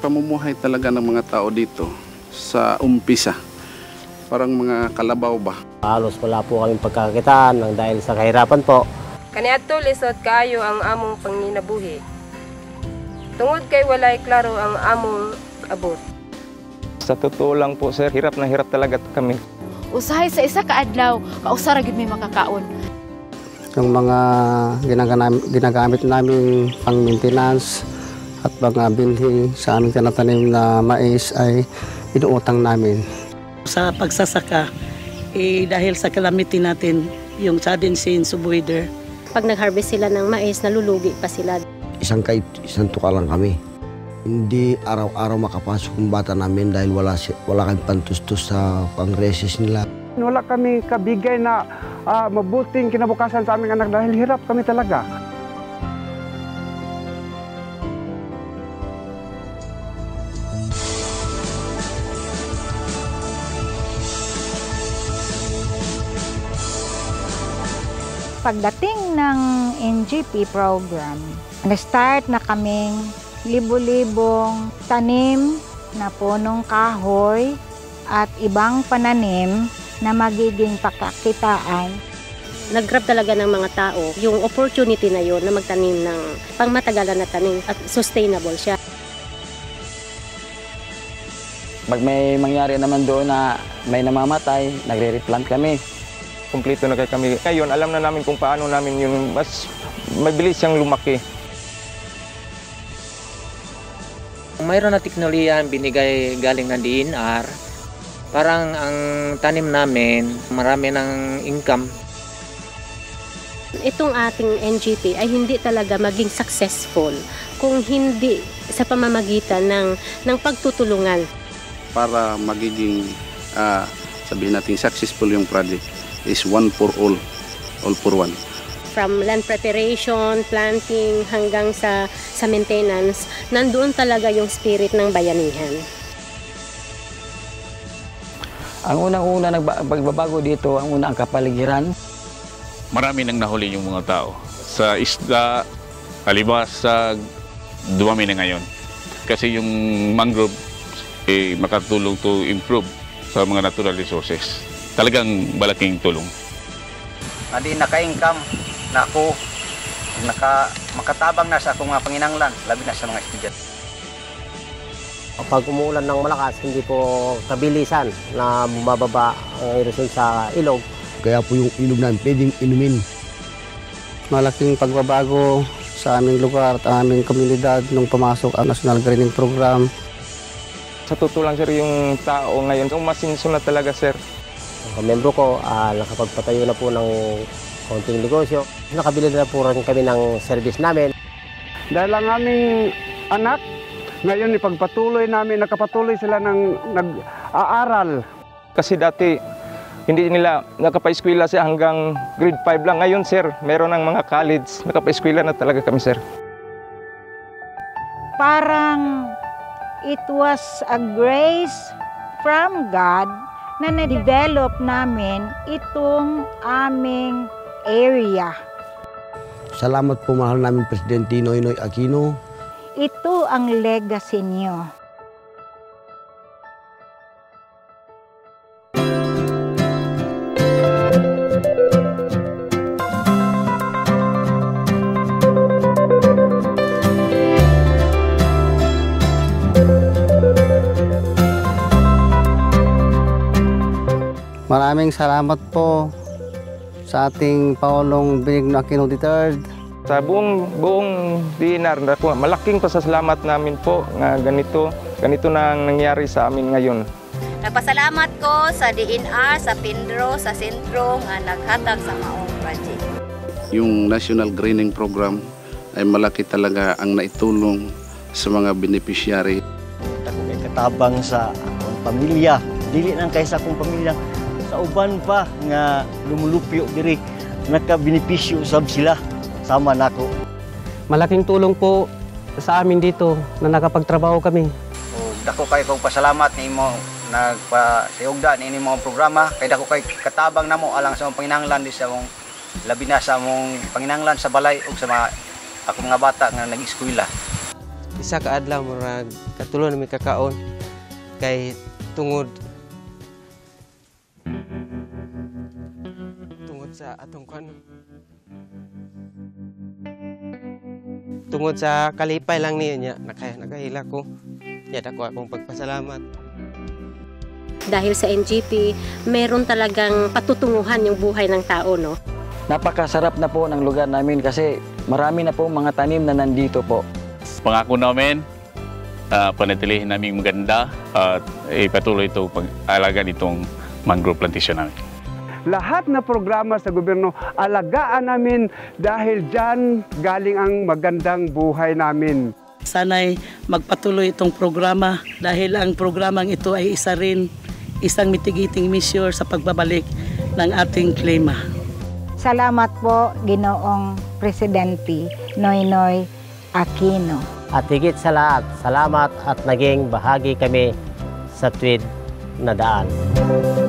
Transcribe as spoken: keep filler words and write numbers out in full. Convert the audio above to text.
pamumuhay talaga ng mga tao dito sa umpisa, parang mga kalabaw ba? Halos wala po kaming pagkakakitaan ng dahil sa kahirapan po. Kaniadto lisod kaayo ang among panginabuhi. Tungod kay walay klaro ang among abot. Sa totoo lang po sir, hirap na hirap talaga kami. Usahay sa isa ka adlaw, kausara gid may makakaon. Yung mga ginagamit, ginagamit namin pang maintenance at mga binhi sa aming tinatanim na mais ay inuutang namin. Sa pagsasaka, eh, dahil sa calamity natin, yung sudden change of weather. Pag nag-harvest sila ng mais, nalulugi pa sila. Isang kahit isang tuka lang kami. Hindi araw-araw makapasok ang bata namin dahil wala, wala kami pantustos sa pang-recess nila. Wala kami kabigay na uh, mabuting kinabukasan sa aming anak dahil hirap kami talaga. Pagdating ng N G P program, na-start na kaming libo-libong tanim na punong kahoy at ibang pananim na magiging pagkakitaan. Nag-grab talaga ng mga tao yung opportunity na yon na magtanim ng pangmatagalan na tanim at sustainable siya. Pag may mangyari naman doon na may namamatay, nagre-replant kami. Kompleto na kami. Ngayon, alam na namin kung paano namin yung mas mabilis siyang lumaki. Mayroon na teknolohiya binigay galing ng D N R. Parang ang tanim namin, marami ng income. Itong ating N G P ay hindi talaga maging successful kung hindi sa pamamagitan ng, ng pagtutulungan. Para magiging, uh, sabihin natin, successful yung project is one for all, all for one. From land preparation, planting, hanggang sa, sa maintenance, nandoon talaga yung spirit ng bayanihan. Ang unang-una nagbabago dito, ang unang kapaligiran. Marami nang nahuli yung mga tao. Sa isda, halimbawa sa dumami na ngayon. Kasi yung mangrove eh, makatulong to improve sa mga natural resources. Talagang malaking tulong. Hindi naka-income na ako, naka, makatabang na sa akong mga panginanglan, labi na sa mga estudyante. Pag umuulan ng malakas, hindi po kabilisan na bumababa ang erosyon sa ilog. Kaya po yung ilog namin pwedeng inumin. Malaking pagbabago sa aming lugar at aming komunidad nung pumasok ang National Greening Program. Sa totoo lang sir, yung tao ngayon, umasinso na talaga sir. Ang membro ko, uh, nakapagpatayo na po ng konting negosyo. Nakabili na po rin kami ng service namin. Dahil ang aming anak, ngayon ipagpatuloy namin, nakapatuloy sila ng nag-aaral. Kasi dati, hindi nila nakapa-eskwela siya hanggang grade five lang. Ngayon sir, meron ng mga college, nakapa-eskwela na talaga kami sir. Parang it was a grace from God na na-develop namin itong aming area. Salamat po mahal namin Presidente Noynoy Aquino. Ito ang legacy niyo. Maraming salamat po sa ating Pangulong Benigno Aquino the third. Sa buong, buong D N R, malaking pasasalamat namin po na ganito, ganito na nangyari sa amin ngayon. Nagpasalamat ko sa D N R, sa Pindro, sa sentro nga naghatag sa maong project. Yung National Greening Program ay malaki talaga ang naitulong sa mga beneficiary. Ako may katabang sa akong pamilya, dili nang kaysa akong pamilya. Sa uban pa nga lumulupyo diri, nakabenepisyo sab sila sama nako. Malaking tulong po sa amin dito na nakapagtrabaho kami. O, dako kay kong pasalamat ni mo nagpasayugda ni mo programa, kay dako kay katabang namo alang sa mong panginahanglan di sa mong labi na sa mong panginahanglan sa balay ug sa mga ako mga bata nga nag-eskwela. isa ka adlaw murag katulo na mi kakaon kay tungod tungod sa atong kan tungod sa kalipay lang niya nya nakaya nakahila ko ya dako akong pagpasalamat. Dahil sa N G P, meron talagang patutunguhan yung buhay ng tao, no? Napakasarap na po ng lugar namin kasi marami na po mga tanim na nandito po. Pangako namin, uh, panatilihin namin maganda at ipatuloy ito pag-alaga nitong mangrove plantation namin. Lahat na programa sa gobyerno, alagaan namin dahil dyan galing ang magandang buhay namin. Sana'y magpatuloy itong programa dahil ang programang ito ay isa rin isang mitigating measure sa pagbabalik ng ating klima. Salamat po, Ginoong Presidente Noynoy Aquino. At higit sa lahat, salamat at naging bahagi kami sa tuwid na daan.